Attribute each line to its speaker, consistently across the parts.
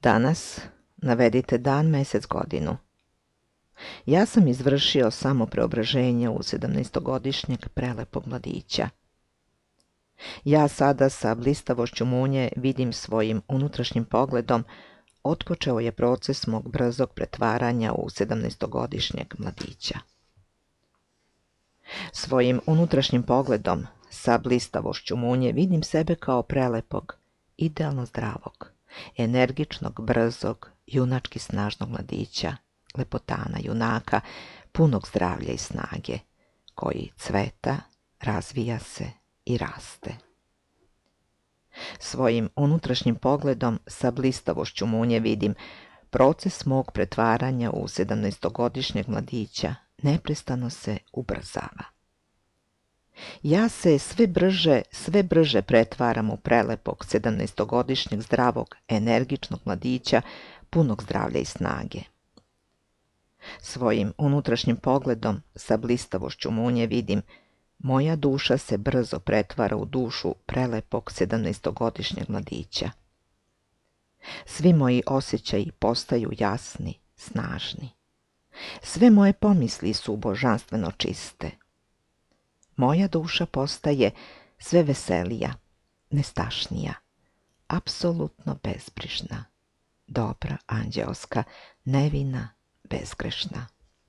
Speaker 1: Danas navedite dan, mesec, godinu. Ja sam izvršio samo preobraženje u 17-godišnjeg prelepog mladića. Ja sada sa blistavošću munje vidim svojim unutrašnjim pogledom otpočeo je proces mog brzog pretvaranja u 17-godišnjeg mladića. Svojim unutrašnjim pogledom sa blistavošću munje vidim sebe kao prelepog, idealno zdravog, energičnog, brzog, junački snažnog mladića, lepotana, junaka, punog zdravlja i snage, koji cveta, razvija se i raste. Svojim unutrašnjim pogledom sa blistavošću munje vidim proces mog pretvaranja u 17-godišnjeg mladića neprestano se ubrzava. Ja se sve brže pretvaram u prelepog 17-godišnjeg zdravog, energičnog mladića, punog zdravlja i snage. Svojim unutrašnjim pogledom sa blistavošću munje vidim moja duša se brzo pretvara u dušu prelepog 17-godišnjeg mladića. Svi moji osjećaji postaju jasni, snažni. Sve moje pomisli su božanstveno čiste. Moja duša postaje sve veselija, nestašnija, apsolutno bezbrižna, dobra, anđelska, nevina, bezgrešna.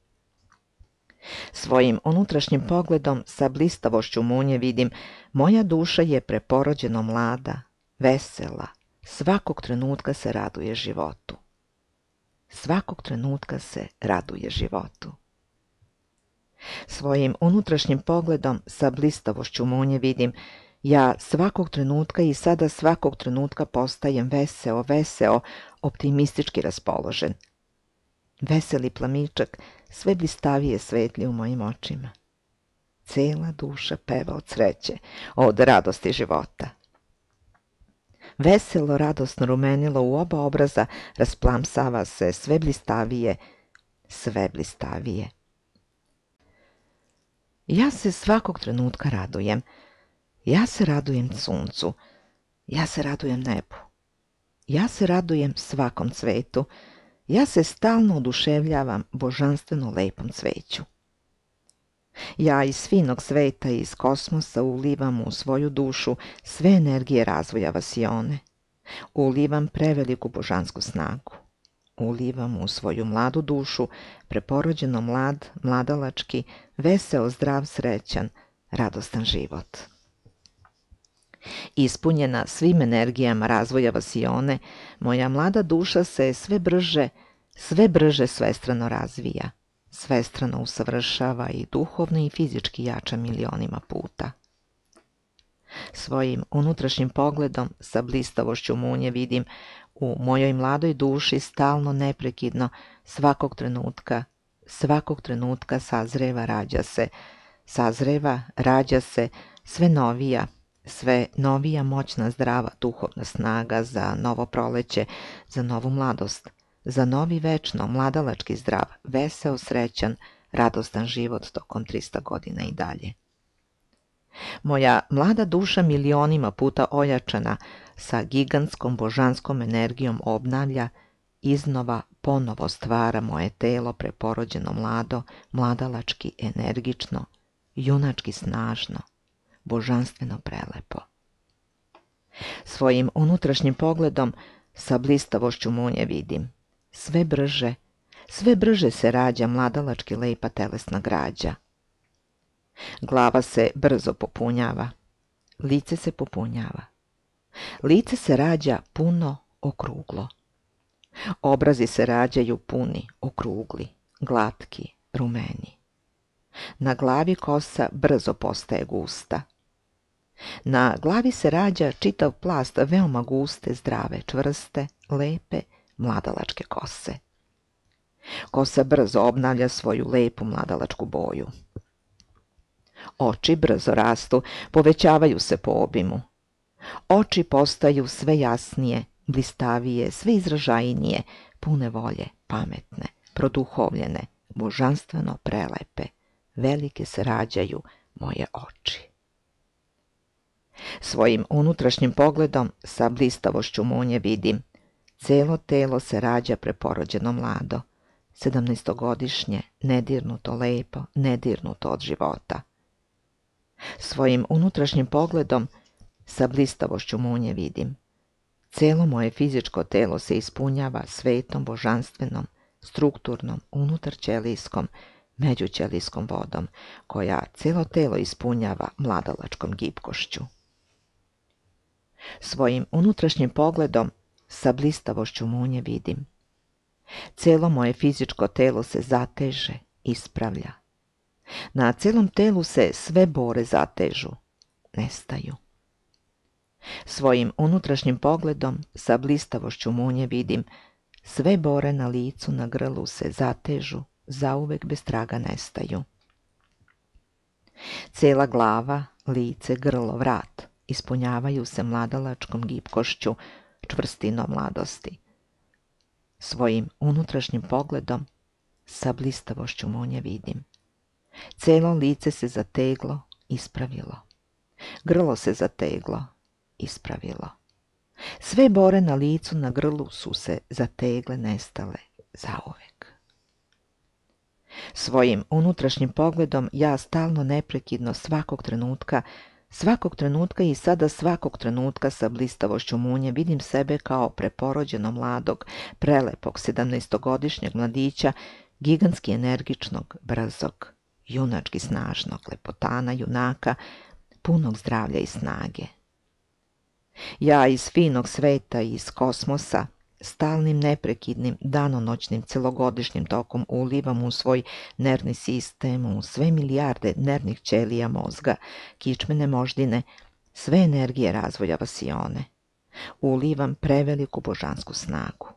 Speaker 1: Svojim unutrašnjim pogledom sa blistavošću munje vidim moja duša je preporođeno mlada, vesela, svakog trenutka se raduje životu. Svakog trenutka se raduje životu. Svojim unutrašnjim pogledom sa blistavošću munje vidim ja svakog trenutka i sada svakog trenutka postajem veseo, optimistički raspoložen. Veseli plamičak sve blistavije svetli u mojim očima. Cela duša peva od sreće, od radosti života. Veselo, radosno rumenilo u oba obraza rasplamsava se sve blistavije. Ja se svakog trenutka radujem. Ja se radujem suncu. Ja se radujem nebu. Ja se radujem svakom cvetu. Ja se stalno oduševljavam božanstveno lepom cveću. Ja iz finog sveta i iz kosmosa ulivam u svoju dušu sve energije razvoja vasione. Ulivam preveliku božansku snagu. Ulivam u svoju mladu dušu, preporođeno mlad, mladalački, veseo, zdrav, srećan, radostan život. Ispunjena svim energijama razvoja vasione, moja mlada duša se sve brže svestrano razvija, svestrano usavršava i duhovno i fizički jača milionima puta. Svojim unutrašnjim pogledom sa blistavošću munje vidim u mojoj mladoj duši stalno neprekidno svakog trenutka rađa se sve novija moćna zdrava duhovna snaga za novo proleće, za novu mladost, za novi večno mladalački zdrav, veseo, srećan, radostan život tokom 300 godina i dalje. Moja mlada duša milionima puta ojačana sa gigantskom božanskom energijom obnavlja, iznova ponovo stvara moje telo preporođeno mlado, mladalački, energično, junački snažno, božanstveno prelepo. Svojim unutrašnjim pogledom sa blistavošću munje vidim sve brže se rađa mladalački lepa telesna građa. Glava se brzo popunjava, lice se popunjava. Lice se rađa puno, okruglo. Obrazi se rađaju puni, okrugli, glatki, rumeni. Na glavi kosa brzo postaje gusta. Na glavi se rađa čitav plast veoma guste, zdrave, čvrste, lepe, mladalačke kose. Kosa brzo obnavlja svoju lepu mladalačku boju. Oči brzo rastu, povećavaju se po obimu. Oči postaju sve jasnije, blistavije, sve izražajnije, pune volje, pametne, produhovljene, božanstveno prelepe. Velike se rađaju moje oči. Svojim unutrašnjim pogledom sa blistavošću munje vidim Celo telo se rađa preporođeno mlado, 17-godišnje, nedirnuto lepo, nedirnuto od života. Svojim unutrašnjim pogledom sa blistavošću munje vidim. Celo moje fizičko telo se ispunjava svetom božanstvenom, strukturnom, unutarćelijskom, međućelijskom vodom, koja celo telo ispunjava mladalačkom gibkošću. Svojim unutrašnjim pogledom sa blistavošću munje vidim. Celo moje fizičko telo se zateže, ispravlja. Na celom telu se sve bore zatežu, nestaju. Svojim unutrašnjim pogledom sa blistavošću munje vidim. Sve bore na licu, na grlu se zatežu, zauvek bez traga nestaju. Cela glava, lice, grlo, vrat ispunjavaju se mladalačkom gibkošću, čvrstinom mladosti. Svojim unutrašnjim pogledom sa blistavošću munje vidim. Celo lice se zateglo, ispravilo. Grlo se zateglo, ispravilo. Sve bore na licu, na grlu su se zategle, nestale, zauvek. Svojim unutrašnjim pogledom ja stalno neprekidno svakog trenutka i sada svakog trenutka sa blistavošću munje vidim sebe kao preporođeno mladog, prelepog 17-godišnjeg mladića, gigantski energičnog, brzog, junački snažnog, lepotana, junaka, punog zdravlja i snage. Ja iz finog sveta i iz kosmosa stalnim, neprekidnim, danonoćnim, celogodišnjim tokom ulivam u svoj nervni sistem, u sve milijarde nervnih ćelija mozga, kičmene moždine, sve energije razvoja vasione. Ulivam preveliku božansku snagu.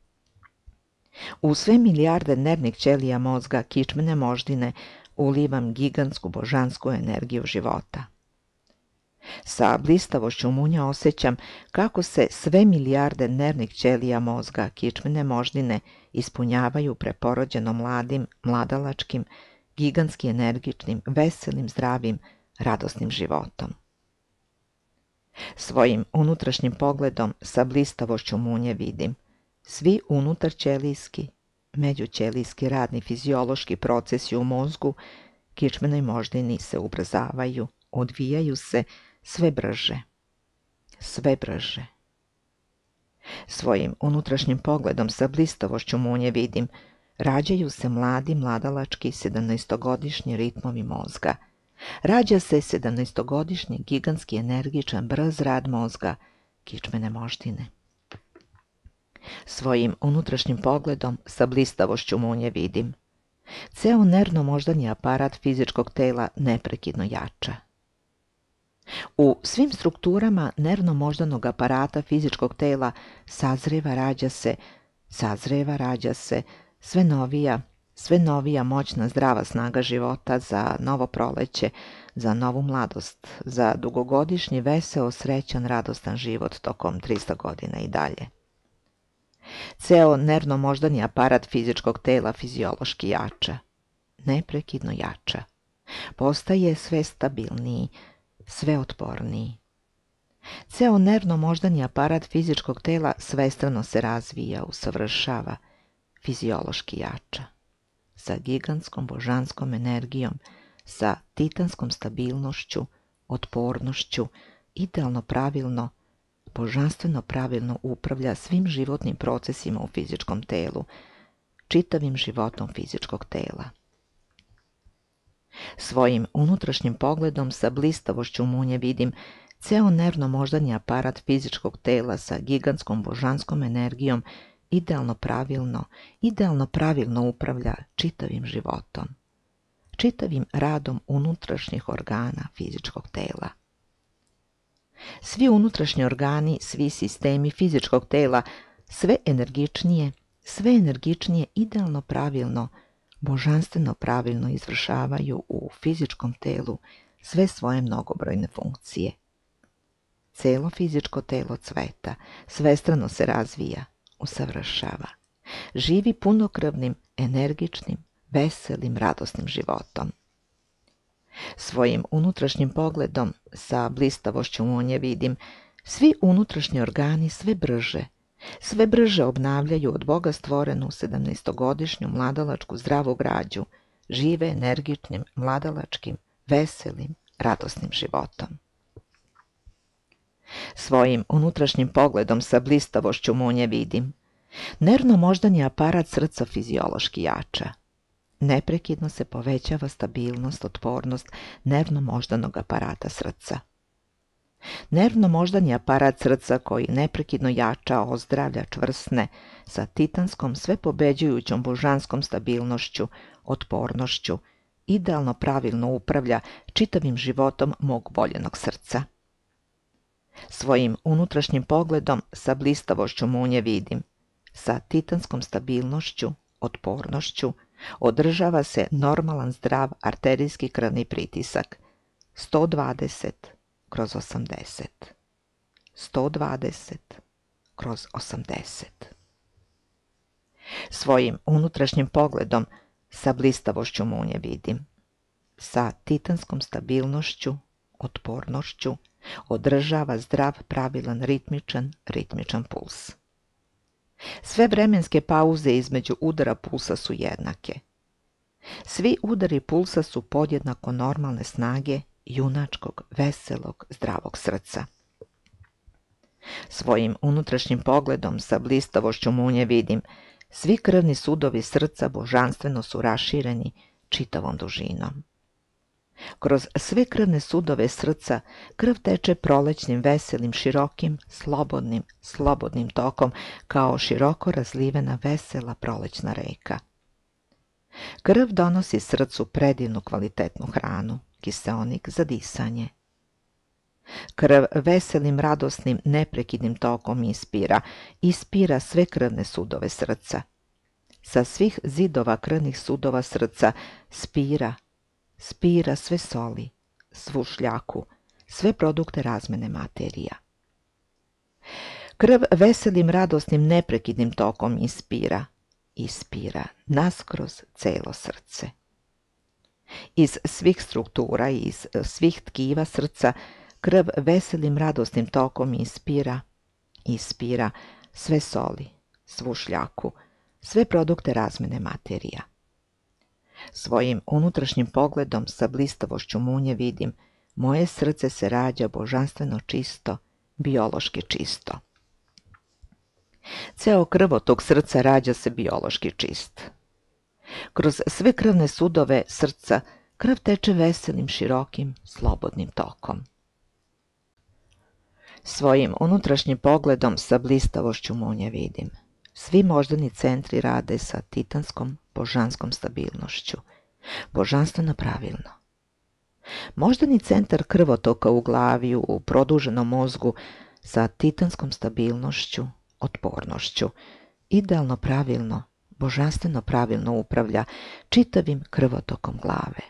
Speaker 1: U sve milijarde nervnih ćelija mozga, kičmene moždine, ulivam gigantsku božansku energiju života. Sa blistavošću munja osjećam kako se sve milijarde nervnih ćelija mozga, kičmene moždine, ispunjavaju preporođeno mladim, mladalačkim, gigantski energičnim, veselim, zdravim, radosnim životom. Svojim unutrašnjim pogledom sa blistavošću munje vidim. Svi unutarćelijski, međućelijski radni fiziološki procesi u mozgu, kičmenoj moždini se ubrzavaju, odvijaju se sve brže, sve brže. Svojim unutrašnjim pogledom sa blistavošću munje vidim. Rađaju se mladi, mladalački, 17-godišnji ritmovi mozga. Rađa se 17-godišnji, gigantski, energičan, brz rad mozga, kičmene moždine. Svojim unutrašnjim pogledom sa blistavošću munje vidim. Ceo nervno-moždani aparat fizičkog tela neprekidno jača. U svim strukturama nervno-moždanog aparata fizičkog tela sazreva, rađa se sve novija moćna zdrava snaga života za novo proleće, za novu mladost, za dugogodišnji veseo, srećan, radostan život tokom 300 godina i dalje. Ceo nervno-moždani aparat fizičkog tela fiziološki jača, neprekidno jača. Postaje sve stabilniji, sve otporniji. Ceo nervno-moždani aparat fizičkog tela svestrano se razvija, usavršava, fiziološki jača. Sa gigantskom božanskom energijom, sa titanskom stabilnošću, otpornošću, idealno pravilno, božanstveno pravilno upravlja svim životnim procesima u fizičkom telu, čitavim životom fizičkog tela. Svojim unutrašnjim pogledom sa blistavošću munje vidim ceo nervno-moždani aparat fizičkog tela sa gigantskom božanskom energijom idealno pravilno upravlja čitavim životom, čitavim radom unutrašnjih organa fizičkog tela. Svi unutrašnji organi, svi sistemi fizičkog tela, sve energičnije idealno pravilno, božanstveno pravilno izvršavaju u fizičkom telu sve svoje mnogobrojne funkcije. Celo fizičko telo cveta, svestrano se razvija, usavršava. Živi punokrvnim, energičnim, veselim, radosnim životom. Svojim unutrašnjim pogledom sa blistavošću munje vidim svi unutrašnji organi sve brže, Sve brže obnavljaju od Boga stvorenu 17-godišnju mladalačku zdravu građu, žive energičnim, mladalačkim, veselim, radosnim životom. Svojim unutrašnjim pogledom sa blistavošću munje vidim. Nervno-moždani aparat srca fiziološki jača. Neprekidno se povećava stabilnost, otpornost nervno-moždanog aparata srca. Nervno-moždani aparat srca koji neprekidno jača, ozdravlja, čvrsne, sa titanskom sve pobeđujućom božanskom stabilnošću, otpornošću, idealno pravilno upravlja čitavim životom mog voljenog srca. Svojim unutrašnjim pogledom sa blistavošću munje vidim. Sa titanskom stabilnošću, otpornošću, održava se normalan zdrav arterijski krvni pritisak 120/80. 120/80. Svojim unutrašnjim pogledom sa blistavošću munje vidim. Sa titanskom stabilnošću, otpornošću, održava zdrav, pravilan, ritmičan puls. Sve vremenske pauze između udara pulsa su jednake. Svi udari pulsa su podjednako normalne snage junačkog, veselog, zdravog srca. Svojim unutrašnjim pogledom sa blistavošću munje vidim. Svi krvni sudovi srca božanstveno su rašireni čitavom dužinom. Kroz sve krvne sudove srca krv teče prolećnim, veselim, širokim, slobodnim tokom kao široko razlivena vesela prolećna reka. Krv donosi srcu predivnu kvalitetnu hranu, kiseonik za disanje. Krv veselim, radosnim, neprekidnim tokom ispira sve krvne sudove srca. Sa svih zidova krvnih sudova srca spira sve soli, svu šljaku, sve produkte razmene materija. Krv veselim, radosnim, neprekidnim tokom ispira naskroz celo srce. Iz svih struktura i iz svih tkiva srca krv veselim, radosnim tokom ispira sve soli, svu šljaku, sve produkte razmene materija. Svojim unutrašnjim pogledom sa blistavošću munje vidim. Moje srce se rađa božanstveno čisto, biološki čisto. Ceo krvotok srca rađa se biološki čist. Kroz sve krvne sudove srca krv teče veselim, širokim, slobodnim tokom. Svojim unutrašnjim pogledom sa blistavošću munje vidim. Svi moždani centri rade sa titanskom, božanskom stabilnošću. Božanstveno pravilno. Moždani centar krvotoka u glavi, u produženom mozgu, sa titanskom stabilnošću, otpornošću, idealno pravilno, božanstveno pravilno upravlja čitavim krvotokom glave.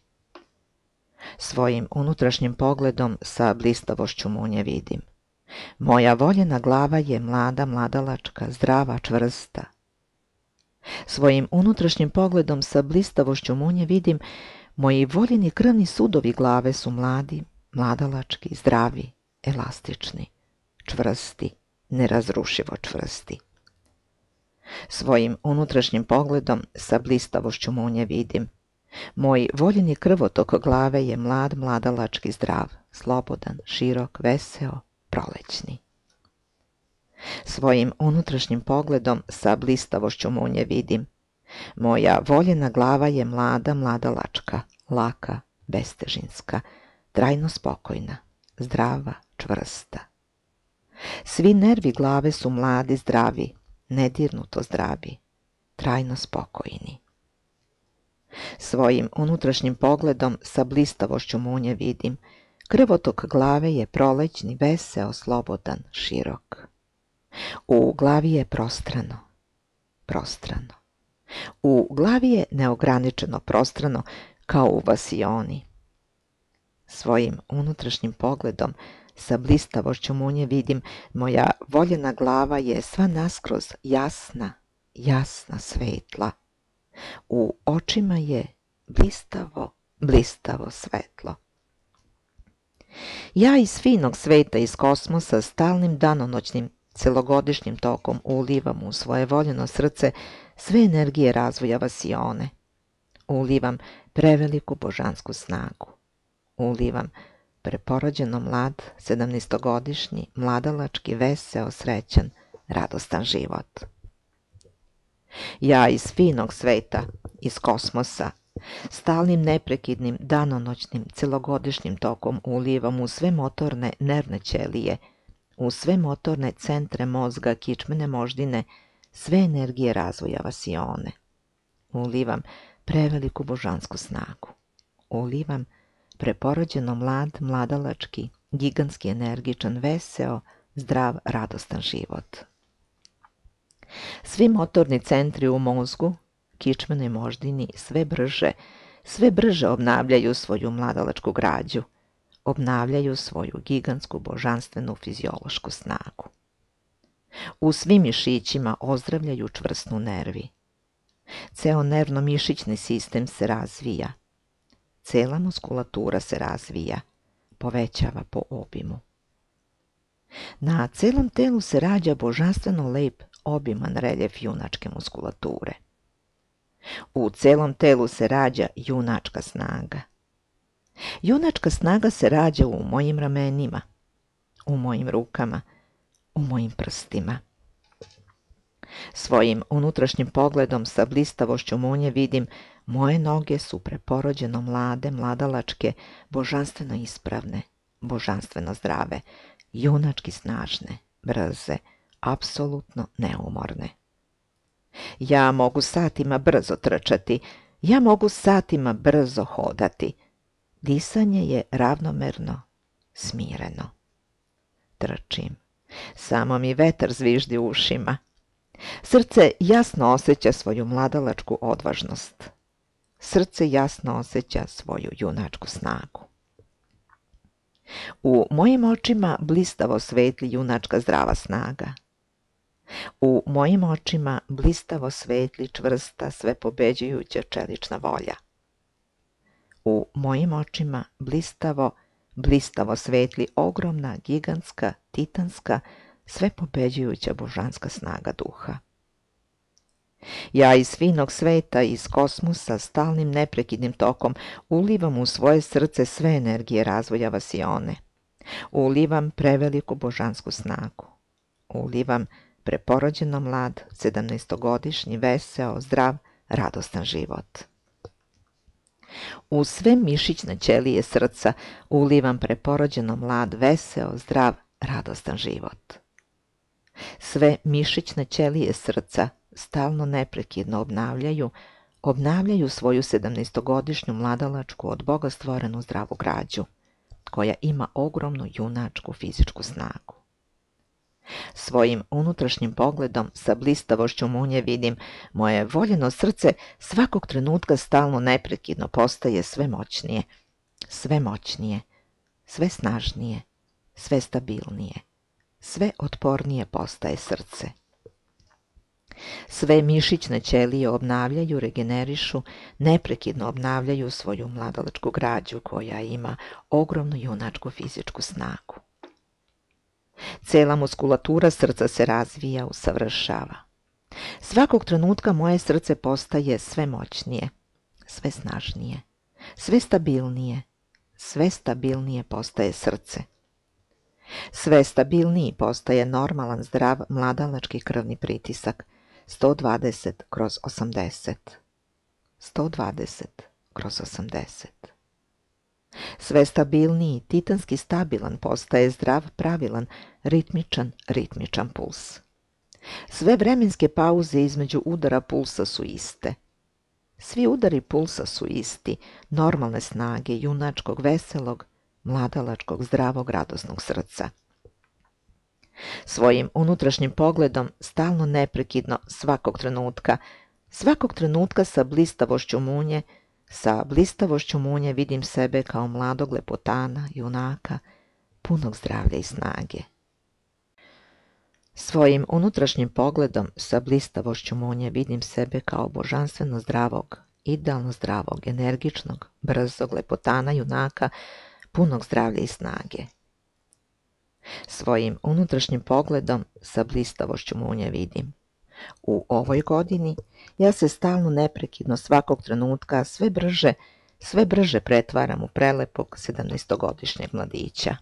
Speaker 1: Svojim unutrašnjim pogledom sa blistavošću munje vidim. Moja voljena glava je mlada, mladalačka, zdrava, čvrsta. Svojim unutrašnjim pogledom sa blistavošću munje vidim. Moji voljeni krvni sudovi glave su mladi, mladalački, zdravi, elastični, čvrsti, nerazrušivo čvrsti. Svojim unutrašnjim pogledom sa blistavošću munje vidim. Moj voljeni krvotok glave je mlad, mladalački, zdrav, slobodan, širok, veseo, prolećni. Svojim unutrašnjim pogledom sa blistavošću munje vidim. Moja voljena glava je mlada, mladalačka, laka, bestežinska, trajno spokojna, zdrava, čvrsta. Svi nervi glave su mladi, zdravi, nedirnuto zdravi, trajno spokojni. Svojim unutrašnjim pogledom sa blistavošću munje vidim. Krvotok glave je prolećni, veseo, slobodan, širok. U glavi je prostrano. U glavi je neograničeno prostrano kao u vasioni. Svojim unutrašnjim pogledom sa blistavošću munje vidim. Moja voljena glava je sva naskroz jasna svetla. U očima je blistavo svetlo. Ja iz finog sveta, iz kosmosa, stalnim danonoćnim celogodišnjim tokom ulivam u svoje voljeno srce sve energije razvoja vasione. Ulivam preveliku božansku snagu. Ulivam preporođeno mlad, 17-godišnji, mladalački, veseo, srećan, radostan život. Ja iz finog sveta, iz kosmosa, stalnim neprekidnim, danonoćnim, celogodišnjim tokom ulivam u sve motorne nervne ćelije, u sve motorne centre mozga, kičmene moždine, sve energije razvoja vasione. Ulivam preveliku božansku snagu. Ulivam preporođeno mlad, mladalački, gigantski, energičan, veseo, zdrav, radostan život. Svi motorni centri u mozgu, kičmenoj moždini, sve brže obnavljaju svoju mladalačku građu, obnavljaju svoju gigantsku, božanstvenu, fiziološku snagu. U svim mišićima ozdravljaju čvrsnu nervi. Ceo nervno-mišićni sistem se razvija. Cela muskulatura se razvija, povećava po obimu. Na celom telu se rađa božanstveno lep, obiman reljef junačke muskulature. U celom telu se rađa junačka snaga. Junačka snaga se rađa u mojim ramenima, u mojim rukama, u mojim prstima. Svojim unutrašnjim pogledom sa blistavošću munje vidim moje noge su preporođeno mlade, mladalačke, božanstveno ispravne, božanstveno zdrave, junački snažne, brze, apsolutno neumorne. Ja mogu satima brzo trčati, ja mogu satima brzo hodati. Disanje je ravnomerno, smireno. Trčim. Samo mi vetar zviždi u ušima. Srce jasno osjeća svoju mladalačku odvažnost. Srce jasno osjeća svoju junačku snagu. U mojim očima blistavo svetli junačka zdrava snaga. U mojim očima blistavo svetli čvrsta, svepobeđujuća čelična volja. U mojim očima blistavo svetli ogromna, gigantska, titanska, svepobeđujuća božanska snaga duha. Ja iz finog sveta, iz kosmosa, stalnim neprekidnim tokom ulivam u svoje srce sve energije razvoja vasione. Ulivam preveliku božansku snagu. Ulivam preporođeno mlad, 17-godišnji, veseo, zdrav, radostan život. U sve mišićne ćelije srca ulivam preporođeno mlad, veseo, zdrav, radostan život. Sve mišićne ćelije srca stalno neprekidno obnavljaju svoju 17-godišnju mladalačku od Boga stvorenu zdravu građu, koja ima ogromnu junačku fizičku snagu. Svojim unutrašnjim pogledom sa blistavošću munje vidim moje voljeno srce svakog trenutka stalno neprekidno postaje sve moćnije, sve snažnije, sve stabilnije, sve otpornije postaje srce. Sve mišićne ćelije obnavljaju, regenerišu, neprekidno obnavljaju svoju mladalačku građu koja ima ogromnu junačku fizičku snagu. Cela muskulatura srca se razvija, usavršava. Svakog trenutka moje srce postaje sve moćnije, sve snažnije, sve stabilnije postaje srce. Sve stabilniji postaje normalan, zdrav, mladalački krvni pritisak, 120/80. 120/80. Sve stabilniji, titanski stabilan postaje zdrav, pravilan, ritmičan puls. Sve vremenske pauze između udara pulsa su iste. Svi udari pulsa su isti, normalne snage, junačkog, veselog, mladalačkog, zdravog, radosnog srca. Svojim unutrašnjim pogledom, stalno neprekidno, svakog trenutka sa blistavošću munje vidim sebe kao mladog lepotana, junaka, punog zdravlja i snage. Svojim unutrašnjim pogledom sa blistavošću munje vidim sebe kao božanstveno zdravog, idealno zdravog, energičnog, brzog lepotana, junaka, punog zdravlja i snage. Svojim unutrašnjim pogledom sa blistavošću munje vidim. U ovoj godini ja se stalno neprekidno svakog trenutka sve brže pretvaram u prelepog 17-godišnjeg mladića.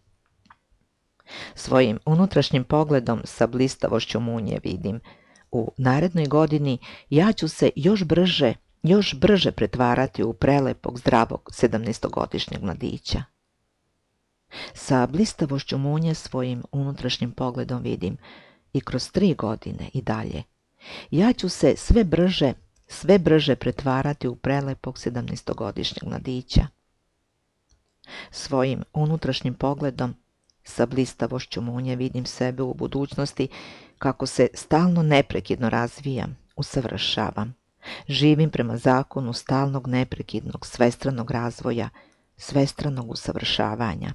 Speaker 1: Svojim unutrašnjim pogledom sa blistavošću munje vidim. U narednoj godini ja ću se još brže pretvarati u prelepog, zdravog 17-godišnjeg mladića. Sa blistavošću munje svojim unutrašnjim pogledom vidim i kroz 3 godine i dalje. Ja ću se sve brže pretvarati u prelepog 17-godišnjeg mladića. Svojim unutrašnjim pogledom sa blistavošću munje vidim sebe u budućnosti kako se stalno neprekidno razvijam, usavršavam. Živim prema zakonu stalnog neprekidnog svestranog razvoja, svestranog usavršavanja.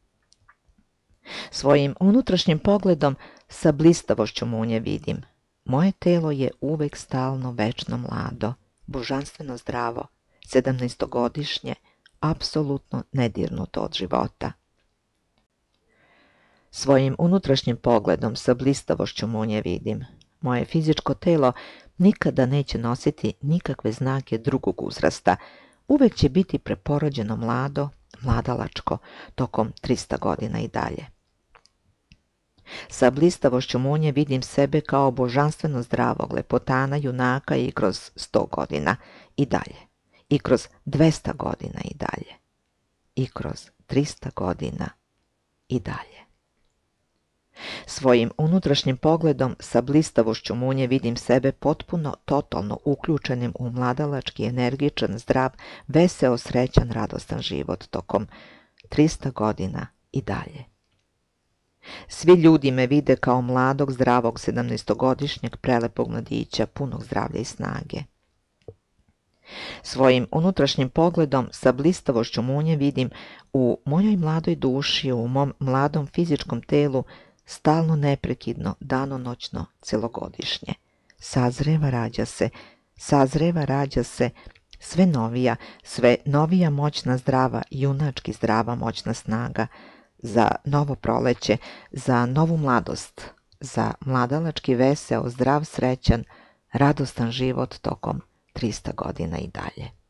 Speaker 1: Svojim unutrašnjim pogledom sa blistavošću munje vidim. Moje telo je uvek stalno večno mlado, božanstveno zdravo, 17-godišnje, apsolutno nedirnuto od života. Svojim unutrašnjim pogledom sa blistavošću munje vidim. Moje fizičko telo nikada neće nositi nikakve znake drugog uzrasta. Uvek će biti preporođeno mlado, mladalačko, tokom 300 godina i dalje. Sa blistavošću munje vidim sebe kao božanstveno zdravog lepotana, junaka i kroz 100 godina i dalje. I kroz 200 godina i dalje. I kroz 300 godina i dalje. Svojim unutrašnjim pogledom sa blistavošću munje vidim sebe potpuno, totalno uključenim u mladalački, energičan, zdrav, veseo, srećan, radostan život tokom 300 godina i dalje. Svi ljudi me vide kao mladog, zdravog, 17-godišnjeg, prelepog mladića, punog zdravlja i snage. Svojim unutrašnjim pogledom sa blistavošću munje vidim u mojoj mladoj duši, u mom mladom fizičkom telu, stalno neprekidno, danonoćno, celogodišnje. Sazreva, rađa se, sve novija moćna, zdrava, junački zdrava moćna snaga, za novo proleće, za novu mladost, za mladalački, veseo, zdrav, srećan, radostan život tokom 300 godina i dalje.